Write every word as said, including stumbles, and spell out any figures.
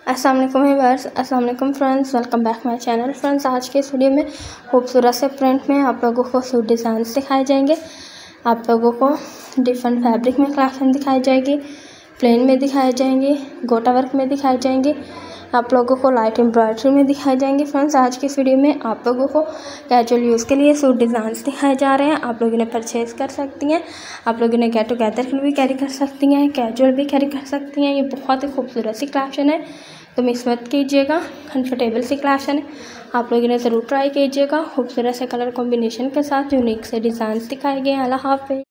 अस्सलाम वालेकुम व्यूअर्स, अस्सलाम वालेकुम friends, welcome back my channel. Friends, आज के इस वीडियो में खूबसूरत से प्रिंट में आप लोगों को सूट डिज़ाइन दिखाए जाएंगे। आप लोगों को डिफरेंट फैब्रिक में कलेक्शन दिखाई जाएगी, प्लेन में दिखाई जाएंगे, गोटा वर्क में दिखाई जाएंगे, आप लोगों को लाइट एम्ब्रॉयडरी में दिखाई जाएंगे। फ्रेंड्स, आज की इस वीडियो में आप लोगों को कैजुअल यूज़ के लिए सूट डिज़ाइन दिखाए जा रहे हैं। आप लोग इन्हें परचेज़ कर सकती हैं, आप लोग इन्हें गेट टुगेदर के लिए भी कैरी कर सकती हैं, कैजुअल भी कैरी कर सकती हैं। ये बहुत ही खूबसूरत सी कलेक्शन है, तो मिस मत कीजिएगा। कंफर्टेबल सी कलेक्शन है, आप लोग इन्हें ज़रूर ट्राई कीजिएगा। खूबसूरत से कलर कॉम्बिनेशन के साथ यूनिक से डिज़ाइन दिखाए गए हैं। अल्लाह हाफ़िज़।